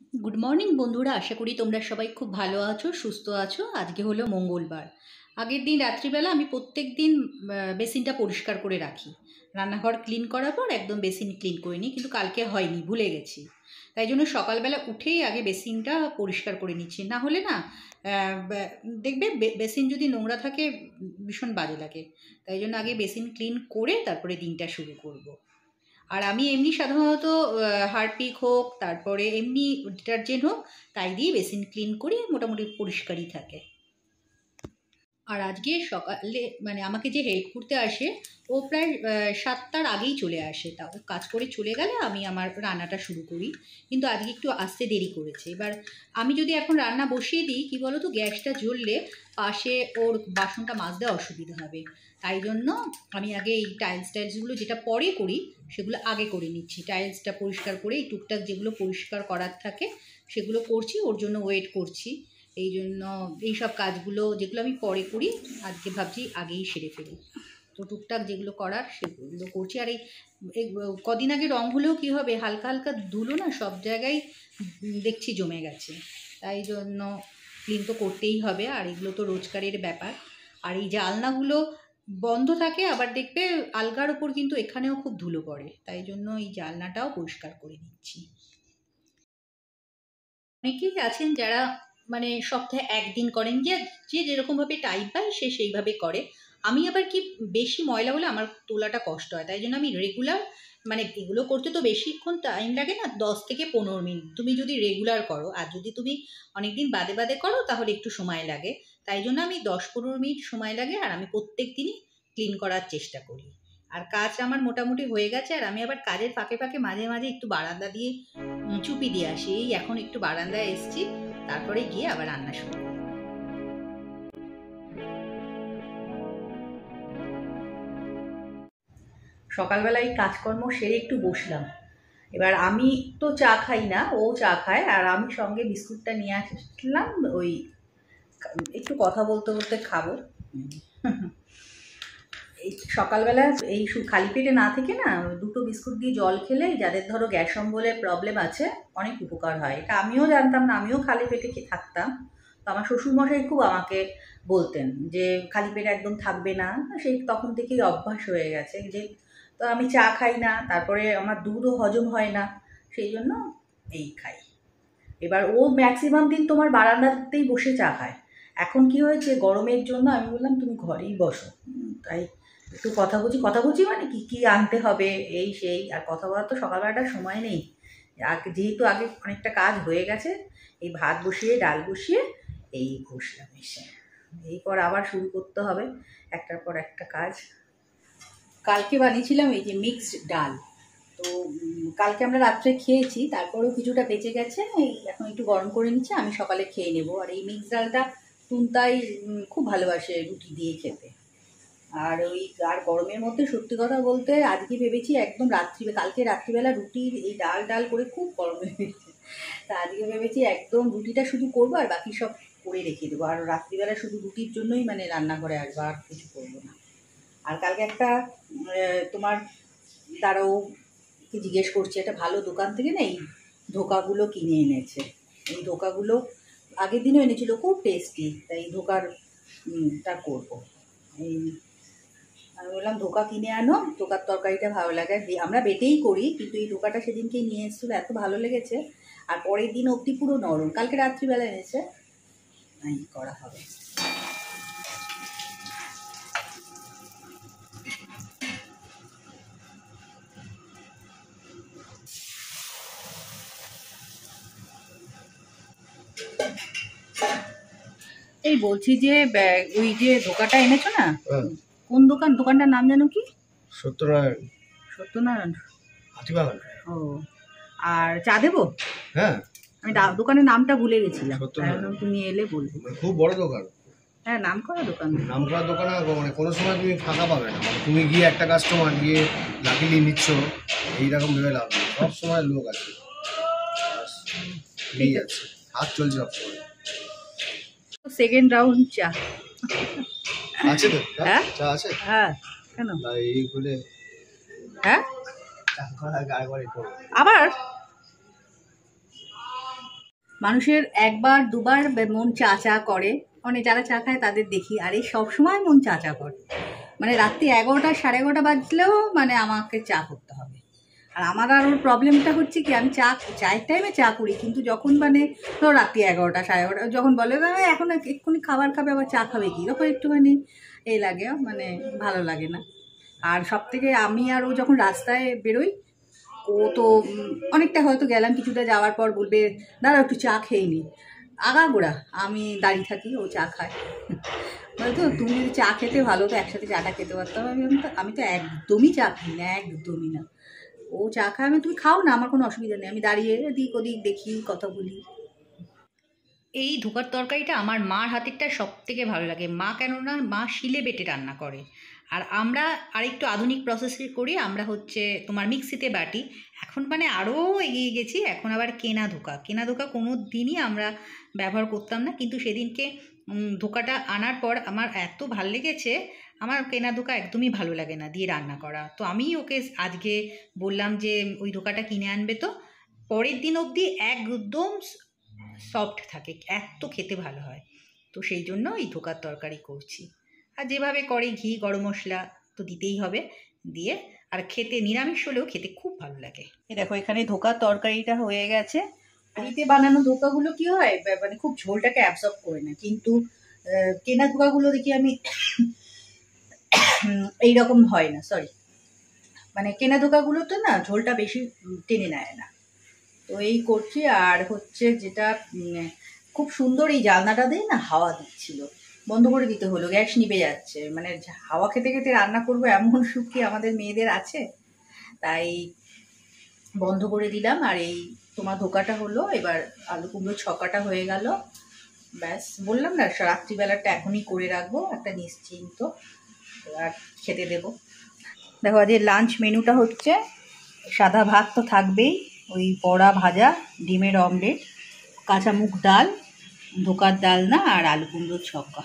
Good morning বন্ধুরা, আশা করি তোমরা সবাই খুব ভালো আছো, সুস্থ আছো। আজকে হলো মঙ্গলবার। আগের দিন রাত্রিবেলা আমি প্রত্যেক দিন বেসিনটা পরিষ্কার করে রাখি। রান্নাঘর ক্লিন করার পর একদম বেসিন ক্লিন করে নিই, কিন্তু কালকে হয়নি, ভুলে গেছি। তাই জন্য সকালবেলা উঠেই আগে বেসিনটা পরিষ্কার করে নিচ্ছি। না হলে না দেখবে বেসিন যদি নোংরা থাকে ভীষণ বাজে লাগে। তাই জন্য আগে বেসিন ক্লিন করে তারপরে দিনটা শুরু করব। আর আমি এমনি সাধারণত হারপিক হোক, তারপরে এমনি ডিটারজেন্ট হোক, তাই দিয়ে বেসিন ক্লিন করি, মোটামুটি পরিষ্কারই থাকে। আর আজকে সকালে মানে আমাকে যে হেল্প করতে আসে, ও প্রায় 7টার আগেই চলে আসে। তাও কাজ করে চলে গেলে আমি আমার রান্নাটা শুরু করি। কিন্তু আজকে একটু আসতে দেরি করেছে। এবার আমি যদি এখন রান্না বসিয়ে দিই, কী বলো তো, গ্যাসটা জ্বললে পাশে ওর বাসনটা মাজতে অসুবিধা হবে। তাই জন্য আমি আগে এই টাইলসগুলো যেটা পরে করি সেগুলো আগে করে নিচ্ছি। টাইলসটা পরিষ্কার করে এই টুকটাক যেগুলো পরিষ্কার করার থাকে সেগুলো করছি, ওর জন্য ওয়েট করছি। এই জন্য এইসব কাজগুলো যেগুলো আমি পরে করি, আজকে ভাবছি আগেই সেরে ফেলি। তো টুকটাক যেগুলো করার সেগুলো করছি। আর এই কদিন আগে রং হলেও কী হবে, হালকা হালকা ধুলো না সব জায়গায় দেখছি জমে গেছে। তাই জন্য ক্লিন তো করতেই হবে, আর এগুলো তো রোজগারের ব্যাপার। আর এই জানলাগুলো বন্ধ থাকে, আবার দেখবে আলগার ওপর কিন্তু এখানেও খুব ধুলো পড়ে। তাই জন্য এই জানলাটাও পরিষ্কার করে নিচ্ছি। অনেকেই আছেন যারা মানে সপ্তাহে একদিন করেন, যে যে যেরকমভাবে টাইম পায় সে সেইভাবে করে। আমি আবার কি, বেশি ময়লা হলে আমার তোলাটা কষ্ট হয়, তাই জন্য আমি রেগুলার, মানে এগুলো করতে তো বেশিক্ষণ টাইম লাগে না, 10 থেকে 15 মিনিট তুমি যদি রেগুলার করো। আর যদি তুমি অনেকদিন বাদে বাদে করো তাহলে একটু সময় লাগে। তাই জন্য আমি 10-15 মিনিট সময় লাগে, আর আমি প্রত্যেক দিনই ক্লিন করার চেষ্টা করি। আর কাজ আমার মোটামুটি হয়ে গেছে। আর আমি আবার কাজের ফাঁকে ফাঁকে মাঝে মাঝে একটু বারান্দা দিয়ে চুপি দিয়ে আসি। এই এখন একটু বারান্দায় এসছি, তারপরে গিয়ে আবার রান্না শুরু করব। সকালবেলায় কাজকর্ম সেরে একটু বসলাম। এবার আমি তো চা খাই না, ও চা খায়, আর আমি সঙ্গে বিস্কুটটা নিয়ে আসলাম। ওই একটু কথা বলতে বলতে খাবো। এই সকালবেলা এই খালি পেটে না থেকে না, দুটো বিস্কুট দিয়ে জল খেলে যাদের ধরো গ্যাস অম্বলের প্রবলেম আছে অনেক উপকার হয়। এটা আমিও জানতাম না, আমিও খালি পেটে থাকতাম। তো আমার শ্বশুরমশাই খুব আমাকে বলতেন যে খালি পেটে একদম থাকবে না। সেই তখন থেকেই অভ্যাস হয়ে গেছে যে, তো আমি চা খাই না, তারপরে আমার দুধও হজম হয় না, সেই জন্য এই খাই। এবার ও ম্যাক্সিমাম দিন তোমার বারান্দাতেই বসে চা খায়। এখন কি হয়েছে, গরমের জন্য আমি বললাম তুমি ঘরেই বসো। তাই একটু কথা বলছি মানে কি আনতে হবে এই সেই, আর কথা বলার তো সকালবেলাটা সময় নেই। যেহেতু আগে অনেকটা কাজ হয়ে গেছে, এই ভাত বসিয়ে ডাল বসিয়ে এই বসলাম এসে। এরপর আবার শুরু করতে হবে একটার পর একটা কাজ। কালকে বানিয়েছিলাম এই যে মিক্সড ডাল। তো কালকে আমরা রাত্রে খেয়েছি, তারপরেও কিছুটা বেঁচে গেছে। এই এখন একটু গরম করে নিচ্ছে, আমি সকালে খেয়ে নেব। আর এই মিক্সড ডালটা টুনতাই খুব ভালোবাসে রুটি দিয়ে খেতে। আর আর গরমের মধ্যে সত্যি কথা বলতে আজকে ভেবেছি একদম কালকে রাত্রিবেলা রুটির এই ডাল করে খুব গরম হয়েছে। তা আজকে ভেবেছি একদম রুটিটা শুধু করবো, আর বাকি সব করে রেখে দেবো। আর রাত্রিবেলা শুধু রুটির জন্যই মানে রান্নাঘরে আসবো, আর কিছু করবো না। আর কালকে একটা তোমার তারও কি জিজ্ঞেস করছে, একটা ভালো দোকান থেকে না এই ধোকাগুলো কিনে এনেছে। এই ধোকাগুলো আগের দিনও এনেছিল, খুব টেস্টি। তাই ধোকার টা করবো। এই আমি বললাম ধোকা কিনে আনো, ধোকার তরকারিটা ভালো লাগে। আমরা বেটেই করি, কিন্তু এই ধোকাটা সেদিনকেই নিয়ে এসেছিলো, এত ভালো লেগেছে। আর পরের দিন অবধি পুরো নরম, কালকে রাত্রিবেলা এনেছে, এই করা হবে। এই বলছি যে ওই যে ধোকাটা এনেছো না, কোন দোকানটার নাম জানো কি? সত্যনারায়ণ হাতিবাগান। ও, আর চা দেবো? হ্যাঁ, আমি দোকানের নামটা ভুলে গেছিলাম, তুমি এলে বলবো। খুব বড় দোকান। হ্যাঁ, নাম করা দোকান। মানে কোনো সময় তুমি ফাঁকা পাবে না। মানে তুমি গিয়ে একটা কাস্টমার গিয়ে লাকিলি নিচ্ছ এইরকম ভেবে লাভ নেই, সব সময় লোক আছে, ঠিক আছে, হাত চলছে সব সময়। সেকেন্ড রাউন্ড চা আছে তো? হ্যাঁ, চা আছে। হ্যাঁ, কেন এই বলে? হ্যাঁ, আবার মানুষের একবার দুবার মন চা চা করে, মানে যারা চা খায় তাদের দেখি, আর এই সবসময় মন চা চা করে। মানে রাত্রি 11টা 11:30 বাজলেও মানে আমাকে চা করতে হবে। আর আমার আর ওর প্রবলেমটা হচ্ছে কি, আমি চায়ের টাইমে চা করি, কিন্তু যখন মানে ধরো রাত্রি 11টা 11:30 যখন বলে এখন এক্ষুনি খাবার খাবে আবার চা খাবে কি, তখন একটুখানি এই লাগে, মানে ভালো লাগে না। আর সব থেকে আমি আর ও যখন রাস্তায় বেরোই, ও তো অনেকটা হয়তো গেলাম, কিছুটা যাওয়ার পর বলবে দাঁড়াও একটু চা খেয়ে নি, আগাগোড়া আমি দাঁড়িয়ে থাকি, ও চা খায়। বলতো তুমি যদি চা খেতে ভালো তো একসাথে চাটা খেতে পারতাম। আমি তো একদমই চা খাই না, একদমই না। ও চা খায়, আমি তুমি খাও না, আমার কোনো অসুবিধা নেই, আমি দাঁড়িয়ে এদিক ওদিক দেখি, কথা বলি। এই ধোকার তরকারিটা আমার মার হাতেরটা সব থেকে ভালো লাগে। মা কেননা মা শিলে বেটে রান্না করে, আর আমরা আরেকটু আধুনিক প্রসেসে করি, আমরা হচ্ছে তোমার মিক্সিতে বাটি। এখন মানে আরও এগিয়ে গেছি, এখন আবার কেনা ধোকা কোনো দিনই আমরা ব্যবহার করতাম না, কিন্তু সেদিনকে ধোকাটা আনার পর আমার এত ভাল লেগেছে। আমার কেনা ধোকা একদমই ভালো লাগে না দিয়ে রান্না করা, তো আমি ওকে আজকে বললাম যে ওই ধোকাটা কিনে আনবে। তো পরের দিন অবধি একদম সফট থাকে, এত খেতে ভালো হয়। তো সেই জন্য এই ধোকার তরকারি করছি। আর যেভাবে করে ঘি গরম মশলা তো দিতেই হবে, দিয়ে আর খেতে নিরামিষ হলেও খেতে খুব ভালো লাগে। এই দেখো এখানে ধোকার তরকারিটা হয়ে গেছে। বাড়িতে বানানো ধোকাগুলো কি হয়, মানে খুব ঝোলটাকে অ্যাবজর্ব করে না, কিন্তু কেনা ধোকাগুলো দেখি আমি এইরকম হয় না, সরি, মানে কেনা ধোকাগুলোতে না ঝোলটা বেশি টেনে নেয় না। তো এই করছি। আর হচ্ছে যেটা খুব সুন্দর, এই জানলাটা দিয়ে না হাওয়া দিচ্ছিল, বন্ধ করে দিতে হলো, গ্যাস নিভে যাচ্ছে। মানে হাওয়া খেতে খেতে রান্না করবো এমন সুখ কি আমাদের মেয়েদের আছে, তাই বন্ধ করে দিলাম। আর এই তোমার ধোকাটা হলো, এবার আলু কুমড়ো ছকাটা হয়ে গেল, ব্যাস। বললাম না রাত্রিবেলাটা এখনই করে রাখবো, একটা নিশ্চিন্ত, আর খেতে দেবো। দেখো আজকে লাঞ্চ মেনুটা হচ্ছে সাদা ভাত তো থাকবেই, ওই বড়া ভাজা, ডিমের অমলেট, কাঁচা মুগ ডাল, ধোকার ডালনা, আর আলু কুমড়োর ছক্কা।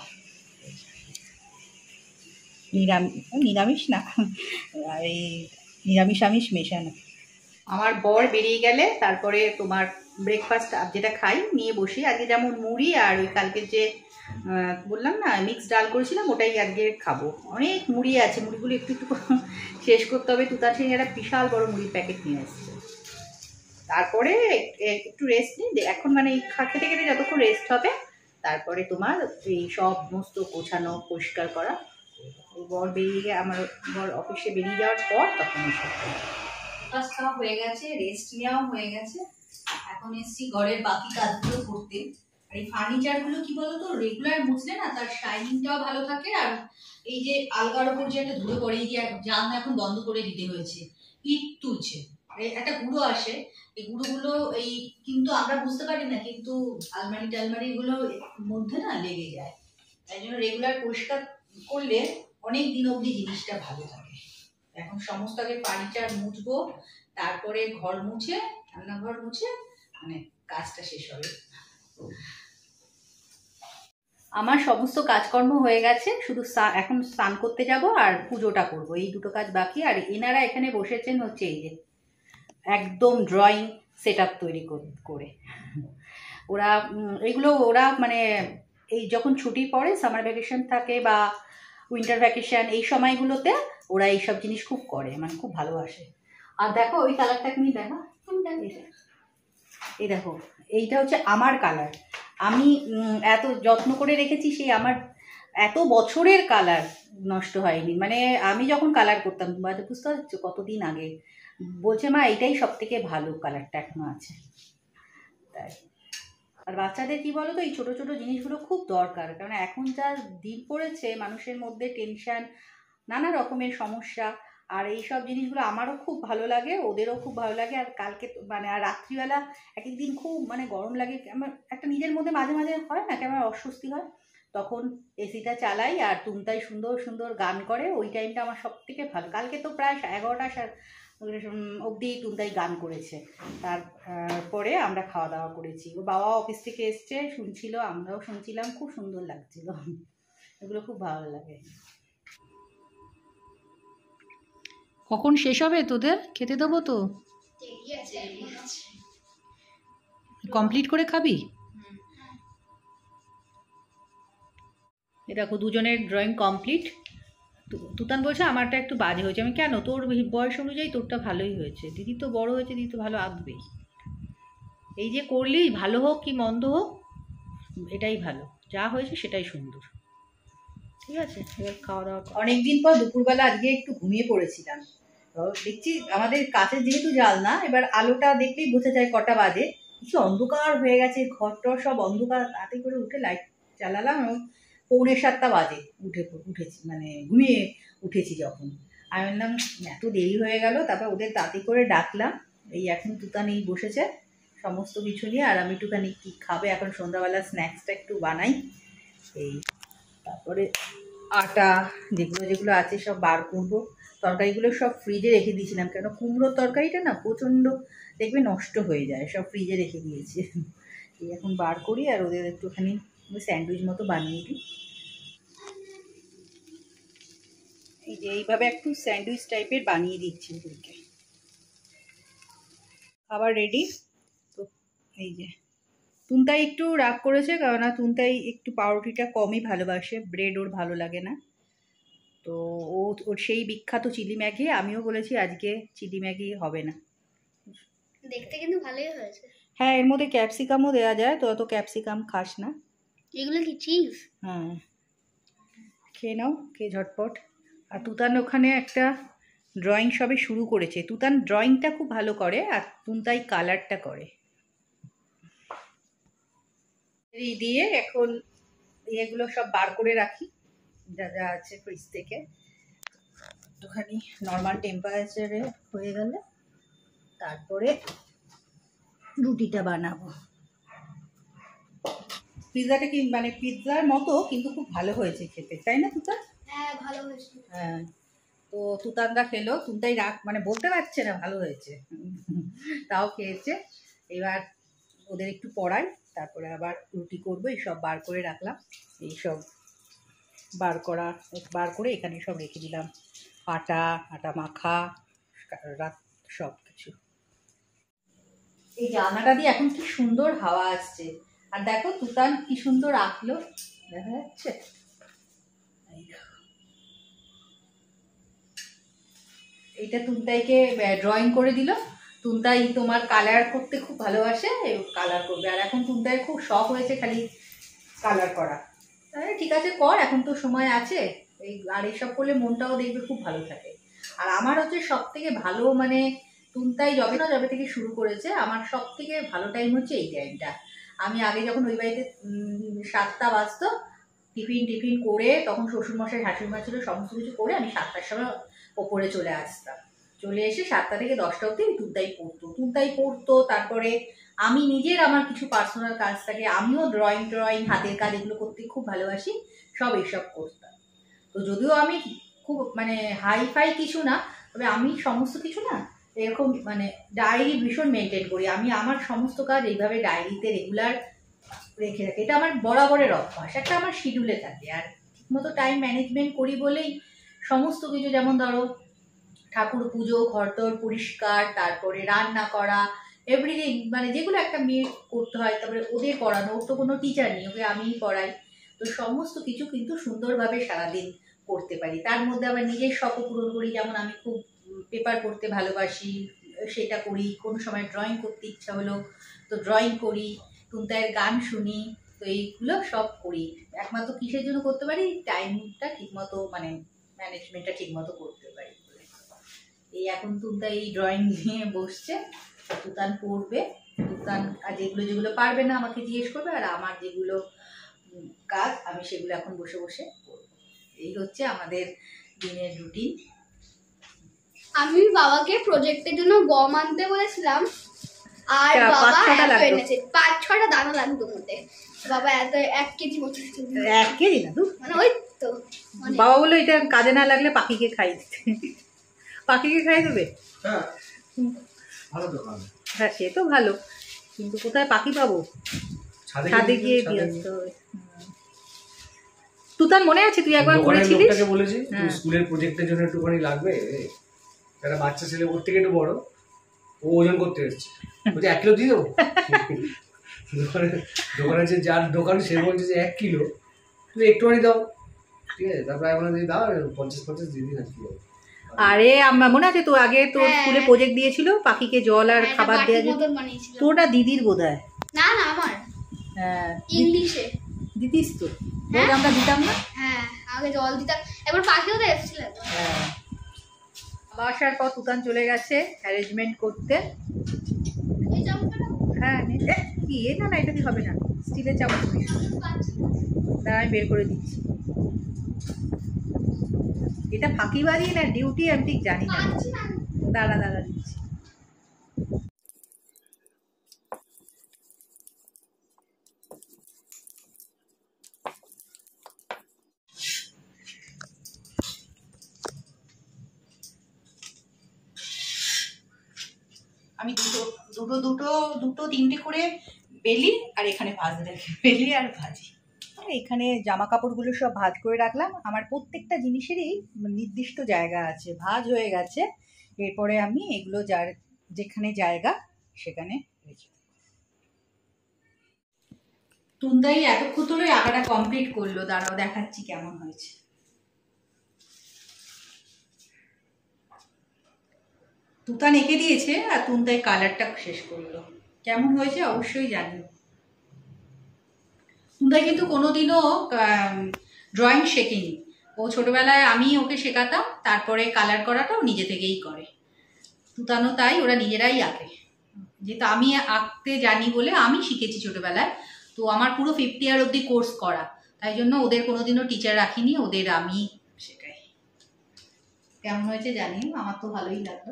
নিরামিষ না, এই নিরামিষ আমিষ মেশানো। আমার বর বেরিয়ে গেলে তারপরে তোমার ব্রেকফাস্ট যেটা খাই নিয়ে বসি। আজকে যেমন মুড়ি আর ওই কালকে যে বললাম না মিক্স ডাল করেছিলাম, ওটাই আজকে খাবো। অনেক মুড়ি আছে, মুড়িগুলো একটু একটু শেষ করতে হবে। তুতার সেই একটা বিশাল বড় মুড়ির প্যাকেট নিয়ে এসছে। তারপরে একটু রেস্ট নিই এখন, মানে এই খেতে খেতে যতক্ষণ রেস্ট হবে, তারপরে তোমার এই সমস্ত গোছানো পরিষ্কার করা। বর বেরিয়ে আমার বর অফিসে বেরিয়ে যাওয়ার পর তখন এসব কাজ খাওয়া হয়ে গেছে, রেস্ট নেওয়াও হয়ে গেছে। এখন এসছি ঘরের বাকি কাজগুলো করতে। আর এই ফার্নিচারগুলো কি বলতো, রেগুলার মুছলে না তার শাইনিংটাও ভালো থাকে। আর এই যে আলগার ওপর যে একটা ধুলো পড়ে, এই যে জানলা এখন বন্ধ করে দিতে হয়েছে, ইট তুলছে, একটা গুঁড়ো আসে, এই গুঁড়োগুলো এই কিন্তু আমরা বুঝতে পারি না, কিন্তু আলমারি টালমারিগুলো মধ্যে না লেগে যায়। তাই জন্য রেগুলার পরিষ্কার করলে অনেক দিন অবধি জিনিসটা ভালো থাকে। এখন সমস্ত আগে ফার্নিচার মুছবো, তারপরে ঘর মুছে, রান্নাঘর মুছে, মানে কাজটা শেষ হবে। আমার সমস্ত কাজকর্ম হয়ে গেছে, শুধু এখন স্নান করতে যাব আর পুজোটা করব, এই দুটো কাজ বাকি। আর এনারা এখানে বসেছেন হচ্ছে এই যে একদম ড্রয়িং সেট আপ তৈরি করে। ওরা এগুলো ওরা মানে এই যখন ছুটি পড়ে, সামার ভ্যাকেশন থাকে বা উইন্টার ভ্যাকেশন, এই সময়গুলোতে ওরা এইসব জিনিস খুব করে, মানে খুব ভালোবাসে। আর দেখো ওই কালারটা তুমি দেখো, এই দেখো এইটা হচ্ছে আমার কালার, আমি এত যত্ন করে রেখেছি, সেই আমার এত বছরের কালার নষ্ট হয়নি। মানে আমি যখন কালার করতাম, বুঝতে পারছো কতদিন আগে, বলছে মা এটাই সব থেকে ভালো কালারটা এখনো আছে। তাই আর বাচ্চাদের কি বলো তো, এই ছোট ছোট জিনিসগুলো খুব দরকার, কারণ এখন যা দিন পড়েছে মানুষের মধ্যে টেনশন, নানা রকমের সমস্যা। আর এই সব জিনিসগুলো আমারও খুব ভালো লাগে, ওদেরও খুব ভালো লাগে। আর কালকে মানে আর রাত্রিবেলা এক একদিন খুব মানে গরম লাগে, আমার একটা নিজের মধ্যে মাঝে মাঝে হয় না কেমন অস্বস্তি হয়, তখন এসিটা চালাই আর টুনটাই সুন্দর সুন্দর গান করে, ওই টাইমটা আমার সব থেকে ভালো। কালকে তো প্রায় 11টা অবধি টুনটাই গান করেছে। তারপরে আমরা খাওয়া দাওয়া করেছি, ওর বাবা অফিস থেকে এসছে, শুনছিল, আমরাও শুনছিলাম, খুব সুন্দর লাগছিল। এগুলো খুব ভালো লাগে। কখন শেষ হবে তোদের? খেতে দেবো তো, কমপ্লিট করে খাবি? এ দেখো দুজনের ড্রয়িং কমপ্লিট। তুতান বলছে আমারটা একটু বাজে হয়েছে। আমি কেন, তোর বয়স অনুযায়ী তোরটা ভালোই হয়েছে। দিদি তো বড় হয়েছে, দিদি তো ভালো আঁকবেই। এই যে করলি, ভালো হোক কি মন্দ হোক এটাই ভালো, যা হয়েছে সেটাই সুন্দর। ঠিক আছে, এবার খাওয়া দাওয়া। অনেকদিন পর দুপুরবেলা আজকে একটু ঘুমিয়ে পড়েছিলাম। দেখছি আমাদের কাছে যেহেতু জাল না, এবার আলোটা দেখলেই বোঝা যায় কটা বাজে। কিছু অন্ধকার হয়ে গেছে, ঘরটর সব অন্ধকার। তাতে করে উঠে লাইট চালালাম, 6:45 বাজে উঠেছি, মানে ঘুমিয়ে উঠেছি যখন। আমি বললাম এত দেরি হয়ে গেল। তারপর ওদের তাড়াতাড়ি করে ডাকলাম। এই এখন তুতান এই বসেছে সমস্ত কিছু নিয়ে, আর আমি একটুখানি কী খাবে এখন সন্ধ্যাবেলা স্ন্যাক্সটা একটু বানাই। এই তারপরে আটা যেগুলো যেগুলো আছে সব বার করবো। তরকারিগুলো সব ফ্রিজে রেখে দিয়েছিলাম, কেন কুমড়োর তরকারিটা না প্রচণ্ড দেখবে নষ্ট হয়ে যায়, সব ফ্রিজে রেখে দিয়েছি। এই এখন বার করি আর ওদের একটুখানি স্যান্ডউইচ মতো বানিয়ে দিই। এই যে এইভাবে একটু স্যান্ডউইচ টাইপের বানিয়ে দিচ্ছি ওদেরকে। খাবার রেডি তো। এই যে তুনতাই একটু রাগ করেছে, কারণ তুনতাই একটু পাউরুটিটা কমই ভালোবাসে, ব্রেড ওর ভালো লাগে না। তো ওর সেই বিখ্যাত চিলি ম্যাগি, আমিও বলেছি আজকে চিলি ম্যাগি হবে না। দেখতে কিন্তু ভালোই হয়েছে। হ্যাঁ, এর মধ্যে ক্যাপসিকামও দেওয়া যায়, তো অত ক্যাপসিকাম খাস না। এগুলো কি চিজ? হ্যাঁ, খেয়ে নাও, খেয়ে ঝটপট। আর তুতান ওখানে একটা ড্রয়িং সবে শুরু করেছে। তুতান ড্রয়িংটা খুব ভালো করে, আর তুনতাই কালারটা করে। এই দিয়ে এখন এগুলো সব বার করে রাখি, যা যা আছে ফ্রিজ থেকে। একটুখানি নর্মাল টেম্পারেচারে হয়ে গেলে তারপরে রুটিটা বানাবো। পিৎজাটা কি মানে পিৎজার মতো, কিন্তু খুব ভালো হয়েছে খেতে, তাই না তুতান? হ্যাঁ ভালো হয়েছে। হ্যাঁ, তো তুতানদা খেলো, তুনতাই রাগ মানে বলতে পারছে না ভালো হয়েছে, তাও খেয়েছে। এবার ওদের একটু পড়াই, তারপরে আবার রুটি করবো। এইসব বার করে রাখলাম, এইসব বার করে এখানে সব রেখে দিলাম, আটা মাখা সব কিছু। এই জানলাটা দিয়ে এখন কি সুন্দর হাওয়া আসছে। আর দেখো তুতান কি সুন্দর আঁকলো, দেখা যাচ্ছে? এইটা তুনতাইকে ড্রয়িং করে দিল। তুনতাই তোমার কালার করতে খুব ভালোবাসে, কালার করবে। আর এখন তুনতাই খুব শখ হয়েছে খালি কালার করা। ঠিক আছে কর, এখন তো সময় আছে। আর এসব করলে মনটাও দেখবে খুব ভালো থাকে। আর আমার হচ্ছে সব থেকে ভালো, মানে তুনতাই যবে থেকে শুরু করেছে, আমার সব থেকে ভালো টাইম হচ্ছে এই টাইমটা। আমি আগে যখন ওই বাড়িতে 7টা বাজতো, টিফিন করে, তখন শ্বশুরমশাই শাশুড়িমা ছিল, সমস্ত কিছু করে আমি 7টার সময় ওপরে চলে আসতাম। চলে এসে 7টা থেকে 10টা অবধি তুনতাই পড়তো। তারপরে আমি নিজের আমার কিছু পার্সোনাল কাজ থাকে, আমিও ড্রয়িং হাতের কাজ এগুলো করতে খুব ভালোবাসি, সব এইসব করতাম। তো যদিও আমি খুব মানে হাইফাই কিছু না, তবে আমি সমস্ত কিছু না এরকম মানে ডায়েরি ভীষণ মেনটেন করি। আমি আমার সমস্ত কাজ এইভাবে ডায়েরিতে রেগুলার রেখে রাখি। এটা আমার বরাবরের অভ্যাস, একটা আমার শিডিউলে থাকে। আর ঠিকমতো টাইম ম্যানেজমেন্ট করি বলেই সমস্ত কিছু, যেমন ধরো ঠাকুর পুজো, ঘরদোর পরিষ্কার, তারপরে রান্না করা, এভরিথিং, মানে যেগুলো একটা মেয়ে করতে হয়। তারপরে ওদের পড়ানো, ওর তো কোনো টিচার নেই, ওকে আমিই পড়াই। তো সমস্ত কিছু কিন্তু সুন্দরভাবে সারাদিন করতে পারি। তার মধ্যে আবার নিজের শখও পূরণ করি, যেমন আমি খুব পেপার পড়তে ভালোবাসি, সেটা করি। কোনো সময় ড্রয়িং করতে ইচ্ছা হলো তো ড্রয়িং করি, তুনতাইয়ের গান শুনি। তো এইগুলো সব করি। একমাত্র কিসের জন্য করতে পারি, টাইমটা ঠিকমতো মানে ম্যানেজমেন্টটা ঠিকমতো করতে পারি। এই এখন তুনতাই এই ড্রয়িং নিয়ে বসছে, তুতান পড়বে। তুতান আর যেগুলো পারবে না আমাকে জিজ্ঞেস করবে, আর আমার যেগুলো কাজ আমি সেগুলো এখন বসে বসে করবো। এই হচ্ছে আমাদের দিনের রুটিন। আমি বাবাকে প্রজেক্টের জন্য গম আনতে বলেছিলাম, আর বাবা এনেছে 5-6টা দানা লাগতো মধ্যে। বাবা এত 1 কেজি মতো, 1 কেজি না, মানে ওই তো বাবা বললো এটা কাজে না লাগলে পাখিকে খাই দিতে। পাখিকে খাই দেবে? হ্যাঁ, সে তো ভালো, কিন্তু কোথায় পাখি পাবো? ছাদে গিয়ে দিয়ে আসতে হবে। তুতান মনে আছে তুই একবার বলেছিলিস? বলেছি স্কুলের প্রজেক্টের জন্য একটুখানি লাগবে, একটা বাচ্চা ছেলে ওর থেকে একটু বড়, ও ওজন করতে এসেছে, বলছে 1 কিলো দিয়ে দেবো। দোকানে যে যার দোকান সে বলছে যে 1 কিলো, তুমি একটুখানি দাও, ঠিক আছে? তারপরে আমরা যদি দাও 50 দিয়ে দিন আর কি হবে। আরে আমার মনে আছে তো আগে তোর হ্যাঁ। স্কুলে প্রজেক্ট দিয়েছিল পাখিকে জল আর একটা খাবার দেওয়া বাটির যেত। মতন বানিয়েছিলাম। তোরটা দিদির বোধহয়। না না আমার হ্যাঁ ইংলিশে। দিতিস তো, হ্যাঁ। রোজ আমরা দিতাম না। হ্যাঁ আগে জল দিতাম, এবার পাখিও তো এসেছিল। হ্যাঁ। আসার পর তুতান চলে গেছে অ্যারেঞ্জমেন্ট করতে। এই চামচটা না? হ্যাঁ কি না না এটা দিয়ে হবে না, স্টিলের চামচ নেই। দাঁড়া আমি বের করে দিচ্ছি। এটা ফাঁকিবাজি না ডিউটি আমি ঠিক জানি না। পাচ্ছি না। দাঁড়া দিচ্ছি। আমি দুটো তিনটে করে বেলি আর এখানে ভাজ রাখি, বেলি আর ভাজি। এখানে জামা কাপড়গুলো সব ভাজ করে রাখলাম। আমার প্রত্যেকটা জিনিসেরই নির্দিষ্ট জায়গা আছে, ভাজ হয়ে গেছে। এরপরে আমি এগুলো যার যেখানে জায়গা সেখানে রেখে দেবো। তুন্দাই এতক্ষণ ধরে আঁকাটা কমপ্লিট করলো, দাঁড়াও দেখাচ্ছি কেমন হয়েছে। তুতান এঁকে দিয়েছে আর তুন্দাই কালারটা শেষ করলো। কেমন হয়েছে অবশ্যই জানিও। তুন্দাই কিন্তু কোনোদিনও ড্রয়িং শেখেনি। ও ছোটবেলায় আমি ওকে শেখাতাম, তারপরে কালার করাটাও নিজে থেকেই করে। তুতানও তাই, ওরা নিজেরাই আঁকে। যেহেতু আমি আঁকতে জানি বলে আমি শিখেছি ছোটবেলায়, তো আমার পুরো 5th ইয়ার অবধি কোর্স করা, তাই জন্য ওদের কোনোদিনও টিচার রাখিনি, ওদের আমি শেখাই। কেমন হয়েছে জানিও, আমার তো ভালোই লাগলো।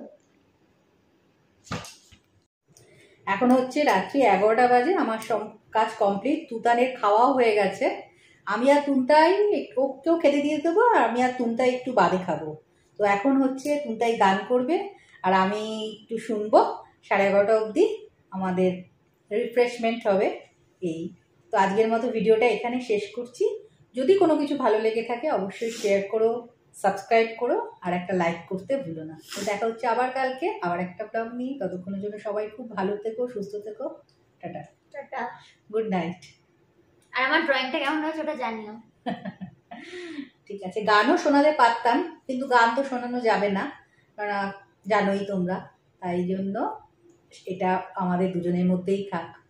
এখন হচ্ছে রাত্রি 11টা বাজে, আমার সব কাজ কমপ্লিট। তুতানের খাওয়াও হয়ে গেছে। আমি আর তুনতাই ওকেও খেতে দিয়ে দেবো, আর আমি আর তুনতাই একটু বাদে খাবো। তো এখন হচ্ছে তুনতাই গান করবে আর আমি একটু শুনবো। 11:30 অবধি আমাদের রিফ্রেশমেন্ট হবে। এই তো আজকের মতো ভিডিওটা এখানে শেষ করছি। যদি কোনো কিছু ভালো লেগে থাকে অবশ্যই শেয়ার করো, সাবস্ক্রাইব করো আর একটা লাইক করতে ভুলো না। তো দেখা হচ্ছে আবার কালকে আবার একটা ব্লগ নিয়ে। ততক্ষণের জন্য সবাই খুব ভালো থেকো, সুস্থ থেকো। Tata tata, good night. আর আমার ড্রয়িংটা কেমন হয়েছে ওটা জানিও। ঠিক আছে, গানও শোনাতে পারতাম কিন্তু গান তো শোনানো যাবে না, কারণ জানোই তোমরা, তাই জন্য এটা আমাদের দুজনের মধ্যেই থাক।